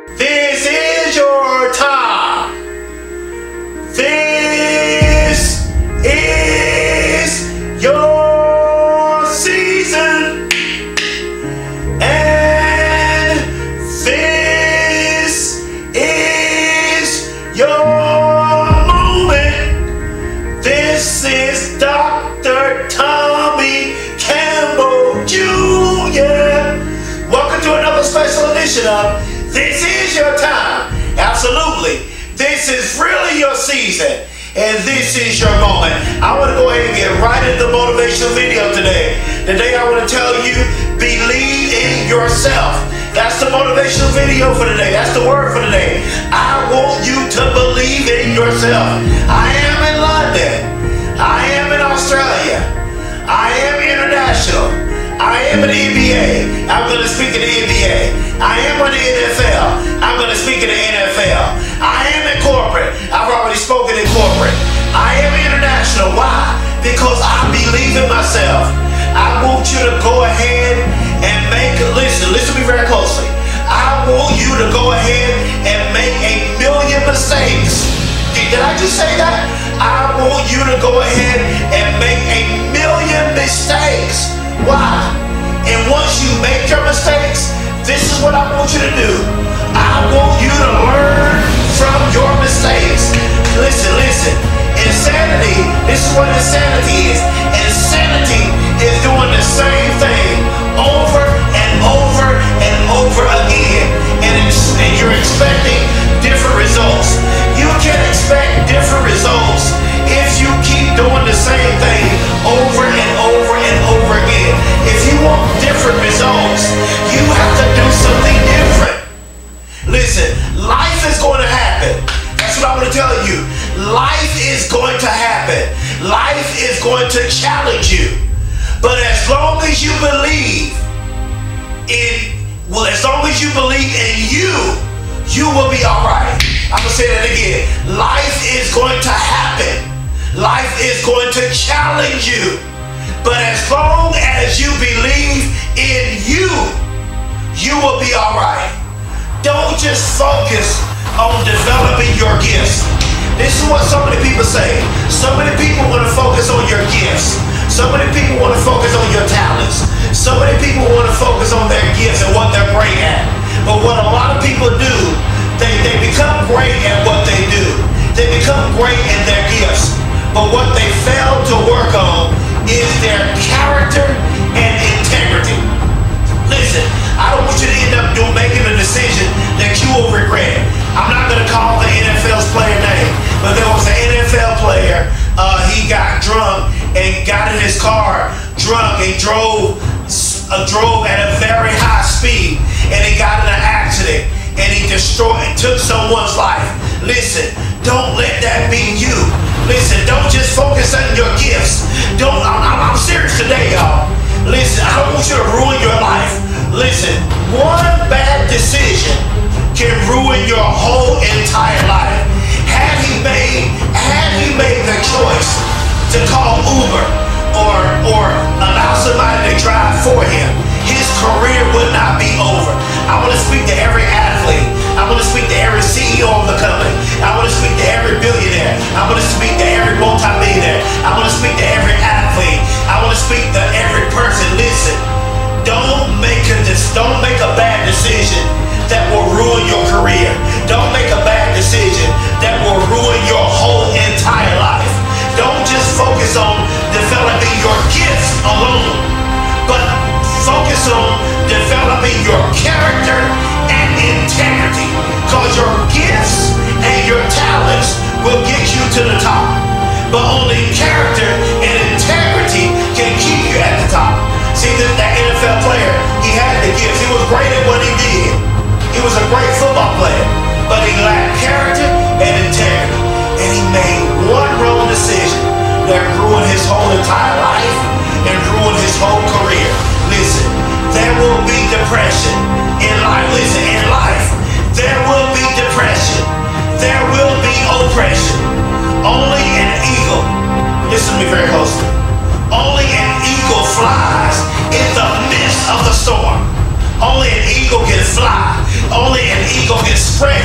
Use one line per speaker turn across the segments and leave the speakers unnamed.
This is your time. This is your season. And this is your moment. This is Dr. Tommy Campbell Jr. Welcome to another special edition of This Is Your Time. Absolutely. This is really your season. And this is your moment. I want to go ahead and get right into the motivational video today. Today I want to tell you, believe in yourself. That's the motivational video for today. That's the word for today. I want you to believe in yourself. I am in London. I am in Australia. I am international. I am in the NBA. I'm going to speak in the NBA. I am in the NFL. I'm going to speak in the NFL. I am in corporate. I've already spoken in corporate. I am international. Why? Because I believe in myself. I want you to go ahead and listen to me very closely. I want you to go ahead and make 1,000,000 mistakes. Did I just say that? I want you to go ahead and make 1,000,000 mistakes. Why? And once you make your mistakes, this is what I want you to do. I want you to learn from your mistakes. Listen. Insanity, this is what insanity is. Insanity is doing the same thing over and over and over again. And you're expecting different results. You can expect different results if you keep doing the same thing over and over and over again. If you want different results, you have to do something different. Listen, life is going to happen. That's what I want to tell you. Life is going to happen. Life is going to challenge you. But as long as you believe in you will be all right. I'm going to say that again. Life is going to happen. Life is going to challenge you. But as long as you believe in you will be all right. Don't just focus on developing your gifts. This is what so many people say. So many people want to focus on your gifts. So many people want to focus on your talents. So many people want to focus on their gifts and what they're great at. But what a lot of people do, they become great at what they do. They become great in their gifts. But what they fail to work on is their character and integrity. Listen, I don't want you to end up making a decision that you will regret. I'm not going to call the NFL's player name, but there was an NFL player. He got drunk and got in his car drunk and drove at a very high speed, and he got in an accident and he took someone's life. Listen, don't let that be you. Listen, don't just focus on your gifts. I'm serious today, y'all. Listen, I don't want you to ruin your life. Listen, one bad decision can ruin your whole entire life. Had he made the choice to call Uber or allow somebody to drive for him, his career would not be over. I want to speak to every athlete. I want to speak to every CEO of the company. I want to speak to every billionaire. I want to speak to every multimillionaire. I want to speak to every athlete. I want to speak to every person. Listen, don't make a bad decision that will ruin your career. Don't make a bad decision that will ruin your whole entire life. Don't just focus on developing your gifts alone, but focus on developing your character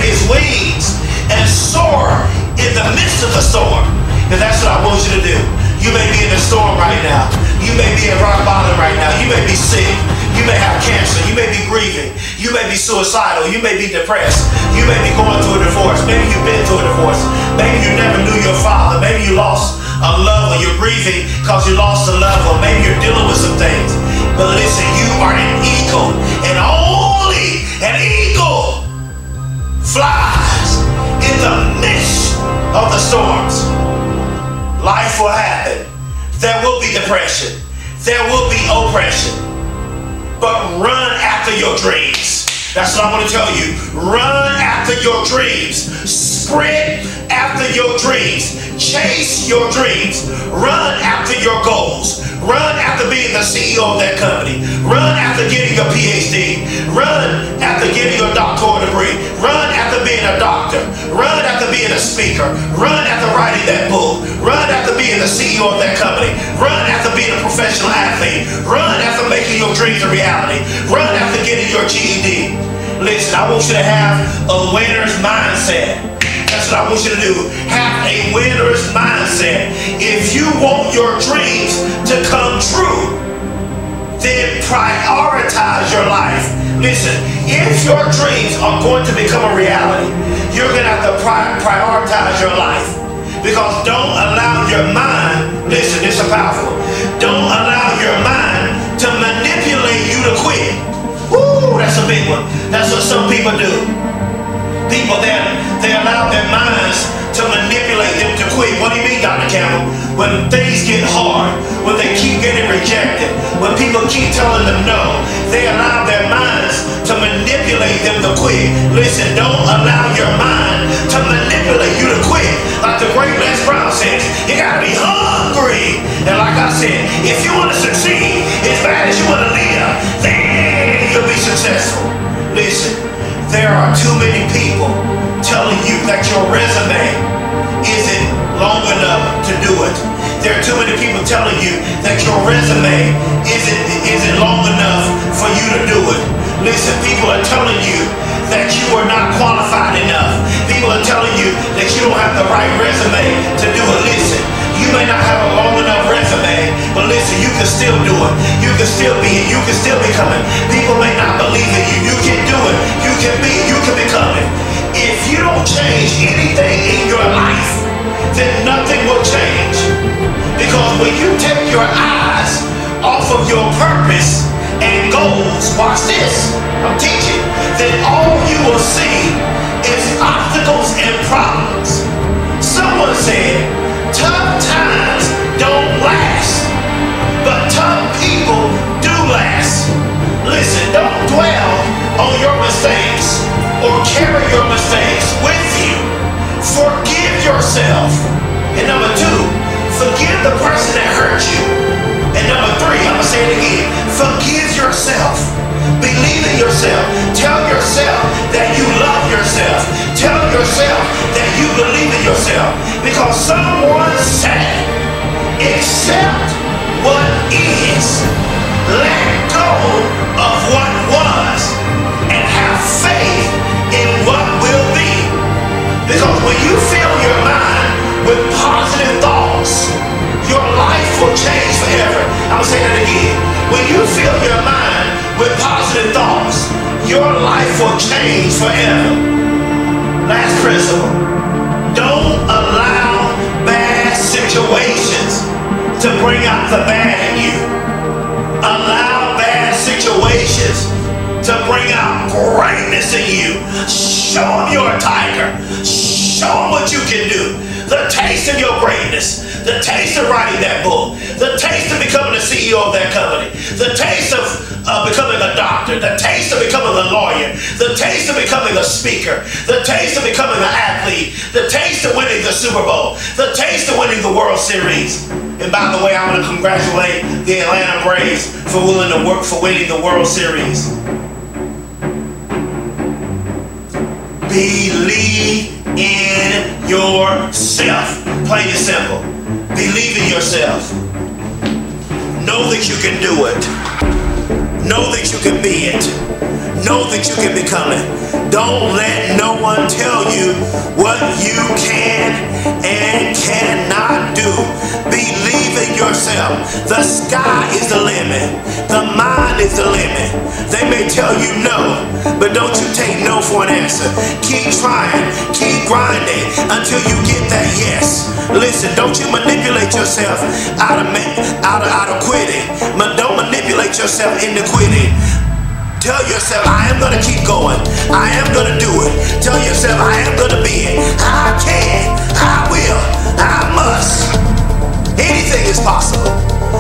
his wings and soar in the midst of the storm. And that's what I want you to do. You may be in a storm right now. You may be at rock bottom right now. You may be sick. You may have cancer. You may be grieving. You may be suicidal. You may be depressed. You may be going through a divorce. Maybe you've been through a divorce. Maybe you never knew your father. Maybe you lost a loved one. You're grieving because you lost a loved one. Maybe you're dealing with some things. But listen, you are an eagle. And only an eagle flies in the midst of the storms. Life will happen. There will be depression. There will be oppression. But run after your dreams. That's what I'm going to tell you. Run after your dreams. Sprint after your dreams. Chase your dreams. Run after your goals. Run after being the CEO of that company. Run after getting your PhD. Run after getting your doctoral degree. Run after being a doctor. Run after being a speaker. Run after writing that book. Run after being the CEO of that company. Run after being a professional athlete. Run after making your dreams a reality. Run after getting your GED. Listen, I want you to have a winner's mindset. That's what I want you to do. Have a winner's mindset. If you want your dreams to come true, then prioritize your life. Listen, if your dreams are going to become a reality, you're going to have to prioritize your life. Because don't allow your mind, listen, this is powerful. Don't allow your mind to manipulate you to quit. Woo, that's a big one. That's what some people do. People, they allow their minds to manipulate them to quit. What do you mean, Dr. Campbell? When things get hard, when they keep getting rejected, when people keep telling them no, they allow their minds to manipulate them to quit. Listen, don't allow your mind to manipulate you to quit. Like the great Les Brown says, you gotta be hungry. And like I said, if you want to succeed as bad as you want to live, then you'll be successful. Listen, there are too many people telling you that your resume isn't long enough to do it. There are too many people telling you that your resume isn't long enough for you to do it. Listen, people are telling you that you are not qualified enough. People are telling you that you don't have the right resume to do it. Listen, you may not have a long enough resume, but listen, you can still do it. You can still be it. You can still become it. People may not believe in you. You can do it. You can be it. You can become it. If you don't change anything in your life, then nothing will change. Because when you take your eyes off of your purpose and goals, watch this, I'm teaching, then all you will see is obstacles and problems. Someone said, tough times don't last, but tough people do last. Listen, don't dwell on your mistakes or carry your mistakes with you. Forgive yourself. And number two, forgive the person that hurt you. And number three, I'm going to say it again, forgive yourself. Believe in yourself. Tell yourself that you love yourself. Tell yourself that you believe in yourself. Because someone said, accept what is. Let go of what was. And have faith in what will be. Because when you fill your mind with positive thoughts, your life will change forever. I'm going to say that again. When you fill your mind with positive thoughts, your life will change forever. Last principle. Don't allow bad situations to bring out the bad in you. Allow bad situations to bring out greatness in you. Show them you're a tiger. Show them what you can do. The taste of your greatness. The taste of writing that book. The taste of becoming the CEO of that company. The taste of becoming a doctor. The taste of becoming a lawyer. The taste of becoming a speaker. The taste of becoming an athlete. The taste of winning the Super Bowl. The taste of winning the World Series. And by the way, I want to congratulate the Atlanta Braves for winning the World Series. Believe in yourself. Plain and simple. Believe in yourself. Know that you can do it. Know that you can be it. Know that you can become it. Don't let no one tell you what you can and cannot do. Believe in yourself. The sky is the limit. The mind is the limit. They may tell you no, but don't you take no for an answer. Keep trying, keep grinding until you get that yes. Listen, don't you manipulate yourself out of quitting. Don't manipulate yourself into quitting. Tell yourself, I am going to keep going. I am going to do it. Tell yourself, I am going to be it. I can. I will. I must. Anything is possible.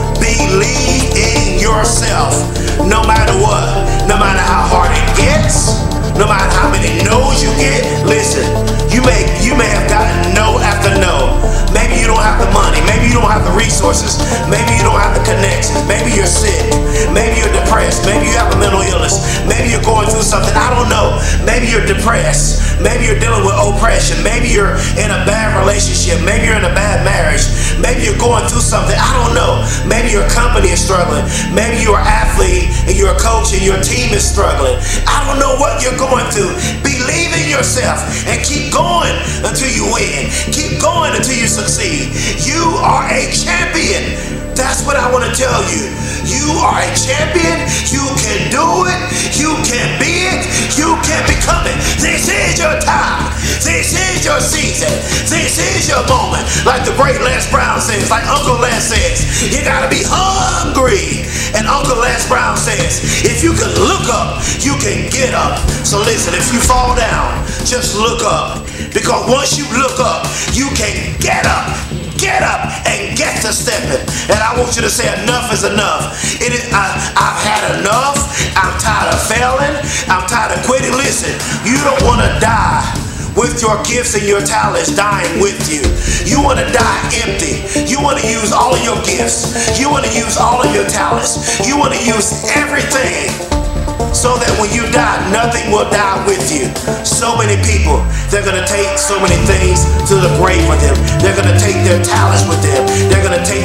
Believe in yourself. No matter what. No matter how hard it gets. No matter how many no's you get. Listen, you may have gotten no after no. Maybe you don't have the money. Maybe you don't have the resources. Maybe you don't have the connections. Maybe you're sick. Maybe you're depressed. Maybe you have a mental illness. Maybe you're going through something. I don't know. Maybe you're depressed. Maybe you're dealing with oppression. Maybe you're in a bad relationship. Maybe you're in a bad marriage. Maybe you're going through something. I don't know. Maybe your company is struggling. Maybe you're an athlete and you're a coach and your team is struggling. I don't know what you're going through. Believe in yourself and keep going until you win. Keep going until you succeed. You are a champion. That's what I want to tell you. You are a champion. You can do it. You can be it. You can become it. This is your time. This is your season. This is your moment. Like the great Les Brown says, like Uncle Les says, you got to be hungry. And Uncle Les Brown says, if you can look up, you can get up. So listen, if you fall down, just look up. Because once you look up, you can get up. Get up and get to stepping. And I want you to say enough is enough. I've had enough. I'm tired of failing. I'm tired of quitting. Listen, you don't want to die with your gifts and your talents dying with you. You want to die empty. You want to use all of your gifts. You want to use all of your talents. You want to use everything so that when you die, nothing will die with you. So many people, they're going to take so many things to the grave with them. They're going to take their talents with them. They're going to take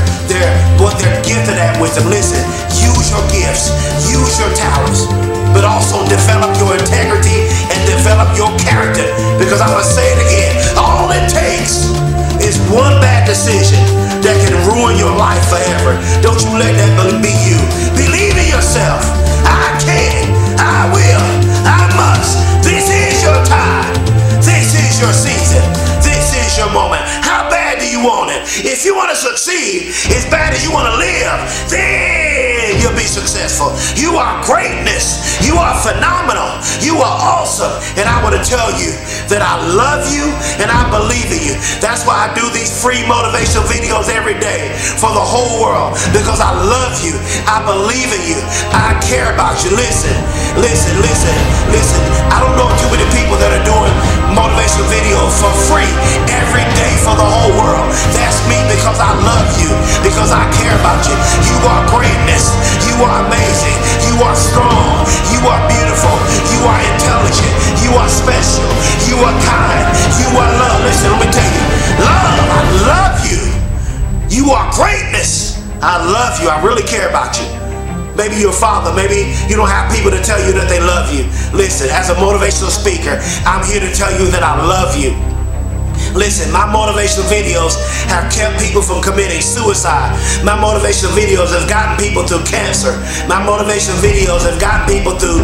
what they're gifted at with them. Listen, use your gifts, use your talents, but also develop your integrity and develop your character. Because I'm going to say it again, all it takes is one bad decision that can ruin your life forever. Don't you let that be you. Believe in yourself. I can, I will, I must. This is your time. This is your season. This is your moment. How bad do you want it? If you want to succeed as bad as you want to live, then you'll be successful. You are greatness. You are phenomenal. You are awesome. And I want to tell you that I love you and I believe in you. That's why I do these free motivational videos every day for the whole world. Because I love you. I believe in you. I care about you. Listen, listen, listen, listen. I don't know too many people that are doing motivational videos for free every day for the whole world. That's me because I love you. Because I care about you. You are greatness. You are amazing. You are strong. You are beautiful. You are intelligent. You are special. You are kind. You are love. Listen, let me tell you. Love, I love you. You are greatness. I love you. I really care about you. Maybe you're a father. Maybe you don't have people to tell you that they love you. Listen, as a motivational speaker, I'm here to tell you that I love you. Listen, my motivational videos have kept people from committing suicide. My motivational videos have gotten people through cancer. My motivational videos have gotten people through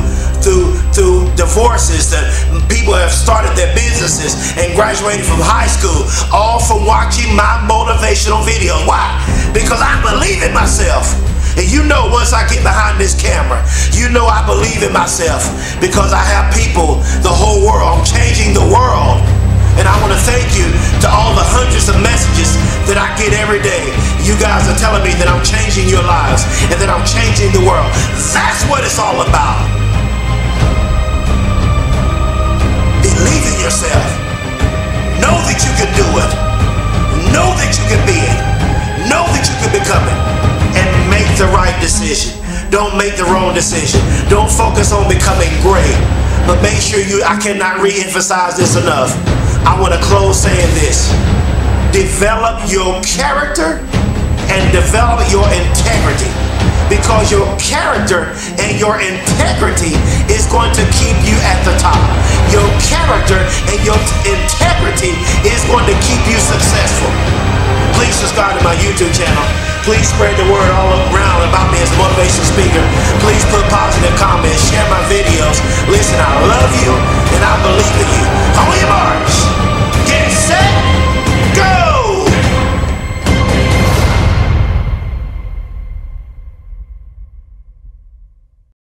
divorces. People have started their businesses and graduated from high school, all from watching my motivational videos. Why? Because I believe in myself. And you know, once I get behind this camera, you know I believe in myself because I have people, the whole world. I'm changing the world. And I want to thank you to all the hundreds of messages that I get every day. You guys are telling me that I'm changing your lives and that I'm changing the world. That's what it's all about. Believe in yourself. Know that you can do it. Know that you can be it. Know that you can become it. And make the right decision. Don't make the wrong decision. Don't focus on becoming great. But make sure I cannot re-emphasize this enough. I want to close saying this. Develop your character and develop your integrity. because your character and your integrity is going to keep you at the top. Your character and your integrity is going to keep you successful. Please subscribe to my YouTube channel. Please spread the word all around about me as a motivational speaker. Please put positive comments.